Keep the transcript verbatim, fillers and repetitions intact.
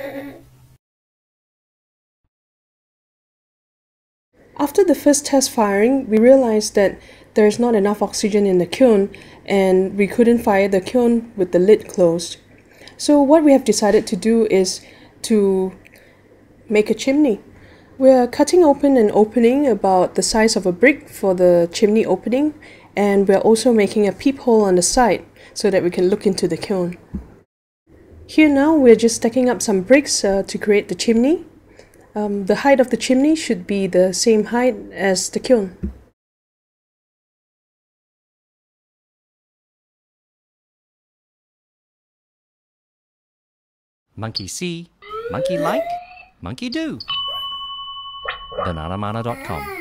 After the first test firing, we realized that there's not enough oxygen in the kiln and we couldn't fire the kiln with the lid closed. So what we have decided to do is to make a chimney. We're cutting open an opening about the size of a brick for the chimney opening, and we're also making a peephole on the side so that we can look into the kiln. Here now we're just stacking up some bricks uh, to create the chimney. Um, the height of the chimney should be the same height as the kiln. Monkey see, monkey like, monkey do. banana mana dot com